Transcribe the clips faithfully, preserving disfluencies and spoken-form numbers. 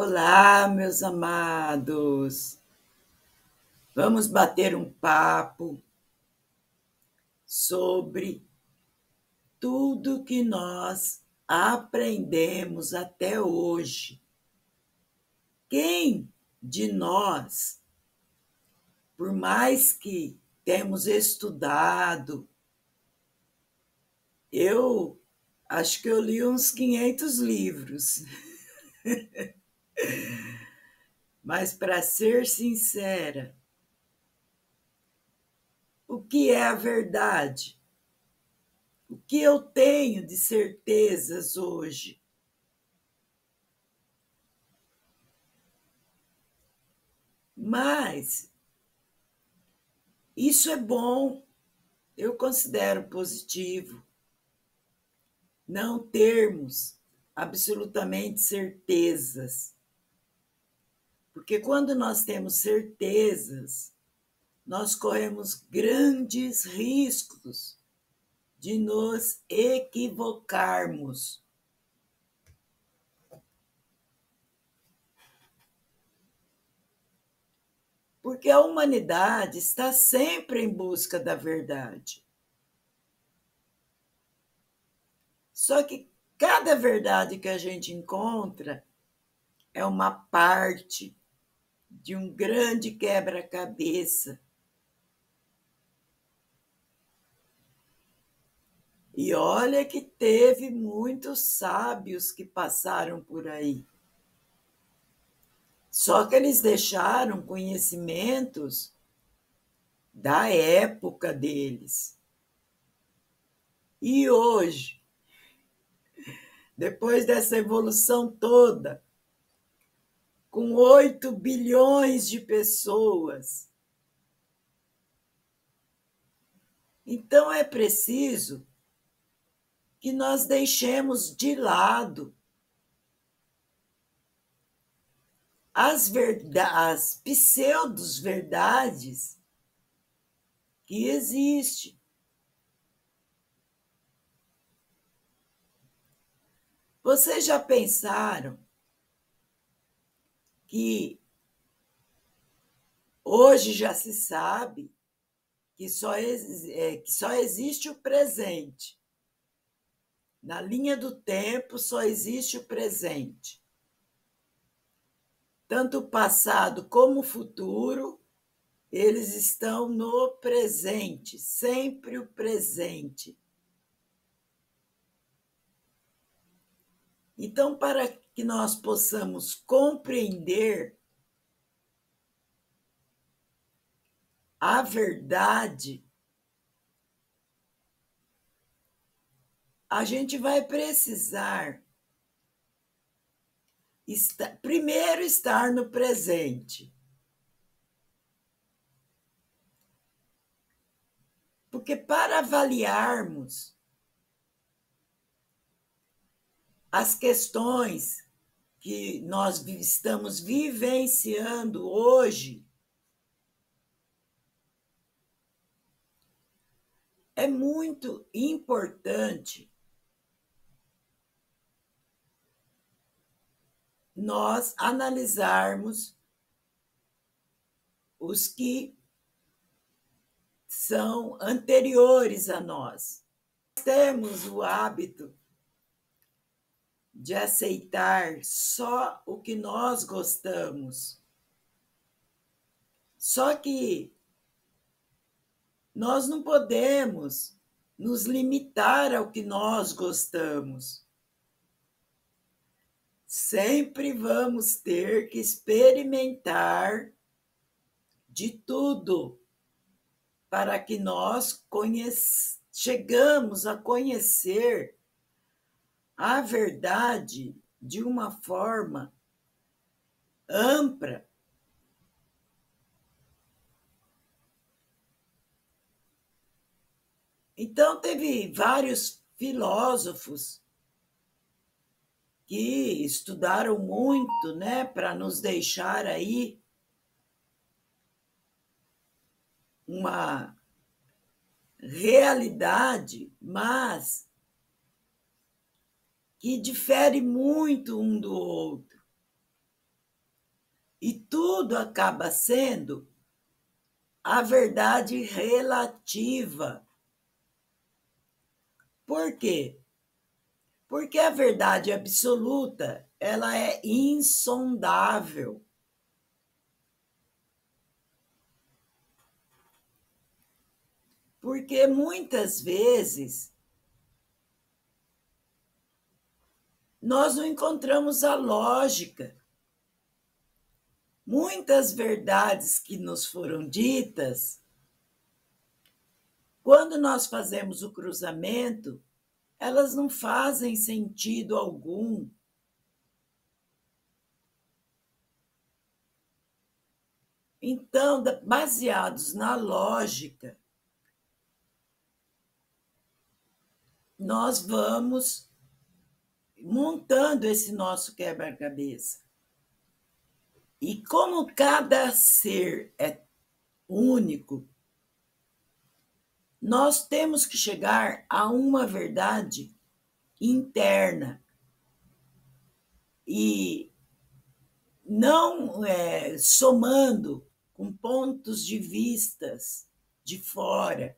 Olá, meus amados. Vamos bater um papo sobre tudo que nós aprendemos até hoje. Quem de nós, por mais que temos estudado, eu acho que eu li uns quinhentos livros, mas para ser sincera, o que é a verdade? O que eu tenho de certezas hoje? Mas isso é bom, eu considero positivo, não termos absolutamente certezas. Porque quando nós temos certezas, nós corremos grandes riscos de nos equivocarmos. Porque a humanidade está sempre em busca da verdade. Só que cada verdade que a gente encontra é uma parte de um grande quebra-cabeça. E olha que teve muitos sábios que passaram por aí. Só que eles deixaram conhecimentos da época deles. E hoje, depois dessa evolução toda, com oito bilhões de pessoas, então é preciso que nós deixemos de lado as, as pseudos-verdades que existem. Vocês já pensaram que hoje já se sabe que só, é, que só existe o presente? Na linha do tempo só existe o presente. Tanto o passado como o futuro, eles estão no presente, sempre o presente. Então, para que nós possamos compreender a verdade, a gente vai precisar estar, primeiro estar no presente. Porque para avaliarmos as questões que nós estamos vivenciando hoje, é muito importante nós analisarmos os que são anteriores a nós. Temos o hábito de aceitar só o que nós gostamos. Só que nós não podemos nos limitar ao que nós gostamos. Sempre vamos ter que experimentar de tudo para que nós conhece... chegamos a conhecer a verdade de uma forma ampla. Então, teve vários filósofos que estudaram muito, né, para nos deixar aí uma realidade, mas que difere muito um do outro. E tudo acaba sendo a verdade relativa. Por quê? Porque a verdade absoluta, ela é insondável. Porque muitas vezes nós não encontramos a lógica. Muitas verdades que nos foram ditas, quando nós fazemos o cruzamento, elas não fazem sentido algum. Então, baseados na lógica, nós vamos montando esse nosso quebra-cabeça. E como cada ser é único, nós temos que chegar a uma verdade interna. E não é, somando com pontos de vistas de fora.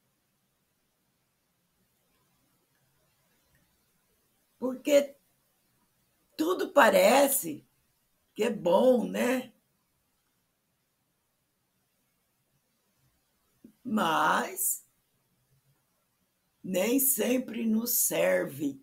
Porque tudo parece que é bom, né? Mas nem sempre nos serve.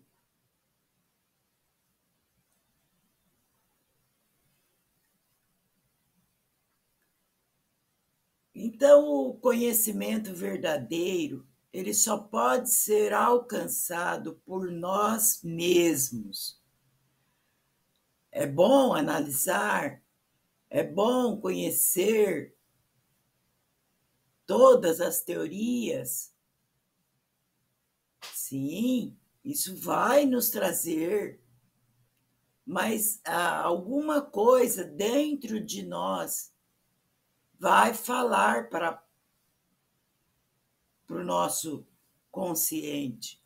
Então, o conhecimento verdadeiro, ele só pode ser alcançado por nós mesmos. É bom analisar, é bom conhecer todas as teorias. Sim, isso vai nos trazer, mas ah, alguma coisa dentro de nós vai falar para o nosso consciente.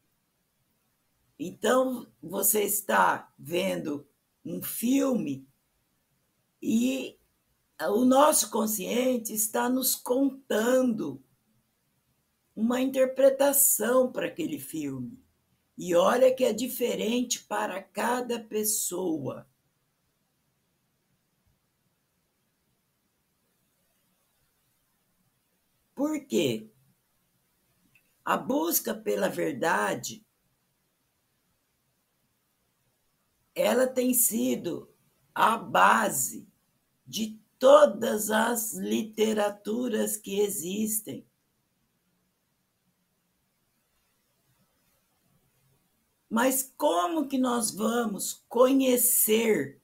Então, você está vendo um filme e o nosso consciente está nos contando uma interpretação para aquele filme. E olha que é diferente para cada pessoa. Por quê? A busca pela verdade, ela tem sido a base de todas as literaturas que existem. Mas como que nós vamos conhecer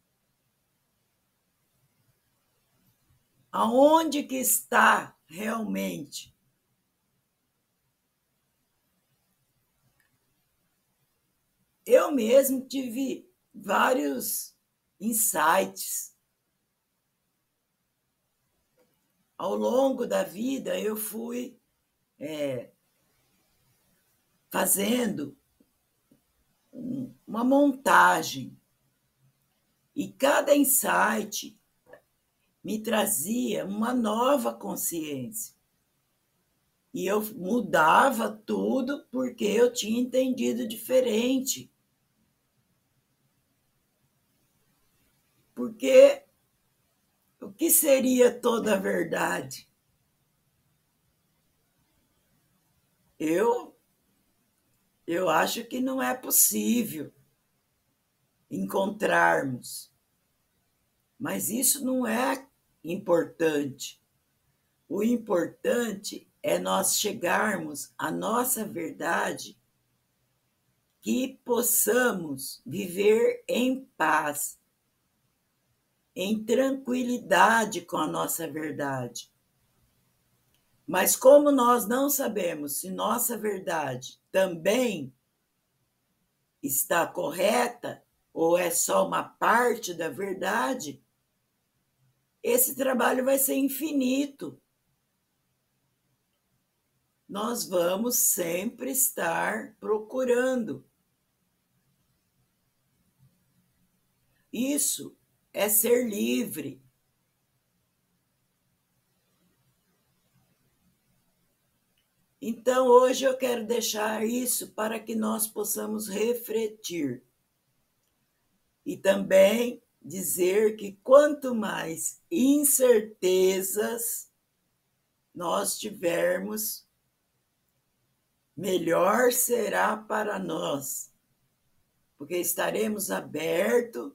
aonde que está realmente? Eu mesmo tive vários insights. Ao longo da vida, eu fui é, fazendo uma montagem. E cada insight me trazia uma nova consciência. E eu mudava tudo porque eu tinha entendido diferente. Porque o que seria toda a verdade? Eu, eu acho que não é possível encontrarmos. Mas isso não é importante. O importante é nós chegarmos à nossa verdade, que possamos viver em paz, em tranquilidade com a nossa verdade. Mas como nós não sabemos se nossa verdade também está correta ou é só uma parte da verdade, esse trabalho vai ser infinito. Nós vamos sempre estar procurando. Isso é ser livre. Então, hoje eu quero deixar isso para que nós possamos refletir. E também dizer que quanto mais incertezas nós tivermos, melhor será para nós, porque estaremos abertos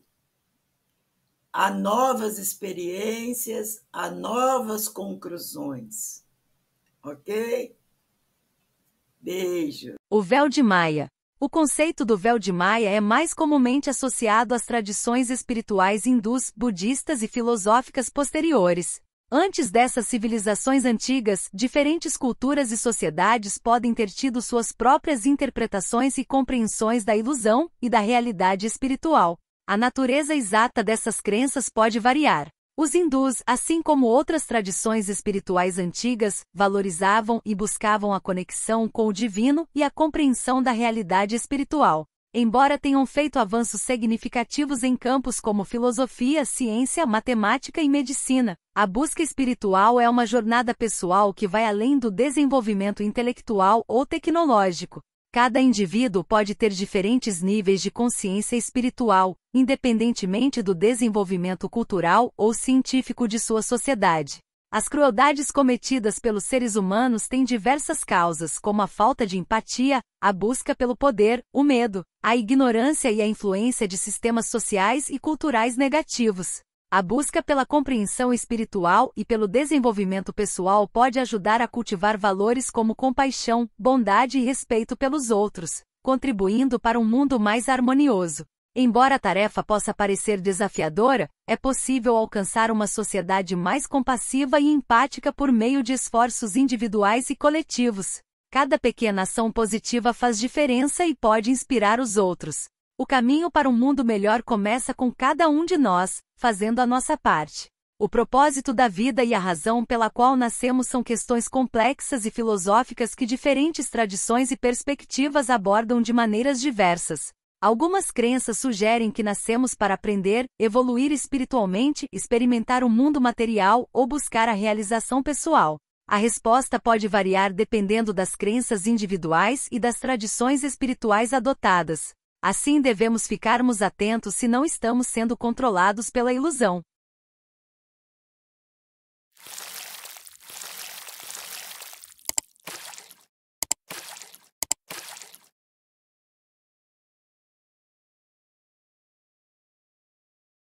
a novas experiências, a novas conclusões. Ok? Beijo. O véu de Maia. O conceito do véu de Maia é mais comumente associado às tradições espirituais hindus, budistas e filosóficas posteriores. Antes dessas civilizações antigas, diferentes culturas e sociedades podem ter tido suas próprias interpretações e compreensões da ilusão e da realidade espiritual. A natureza exata dessas crenças pode variar. Os hindus, assim como outras tradições espirituais antigas, valorizavam e buscavam a conexão com o divino e a compreensão da realidade espiritual. Embora tenham feito avanços significativos em campos como filosofia, ciência, matemática e medicina, a busca espiritual é uma jornada pessoal que vai além do desenvolvimento intelectual ou tecnológico. Cada indivíduo pode ter diferentes níveis de consciência espiritual, independentemente do desenvolvimento cultural ou científico de sua sociedade. As crueldades cometidas pelos seres humanos têm diversas causas, como a falta de empatia, a busca pelo poder, o medo, a ignorância e a influência de sistemas sociais e culturais negativos. A busca pela compreensão espiritual e pelo desenvolvimento pessoal pode ajudar a cultivar valores como compaixão, bondade e respeito pelos outros, contribuindo para um mundo mais harmonioso. Embora a tarefa possa parecer desafiadora, é possível alcançar uma sociedade mais compassiva e empática por meio de esforços individuais e coletivos. Cada pequena ação positiva faz diferença e pode inspirar os outros. O caminho para um mundo melhor começa com cada um de nós, fazendo a nossa parte. O propósito da vida e a razão pela qual nascemos são questões complexas e filosóficas que diferentes tradições e perspectivas abordam de maneiras diversas. Algumas crenças sugerem que nascemos para aprender, evoluir espiritualmente, experimentar o mundo material ou buscar a realização pessoal. A resposta pode variar dependendo das crenças individuais e das tradições espirituais adotadas. Assim devemos ficarmos atentos se não estamos sendo controlados pela ilusão.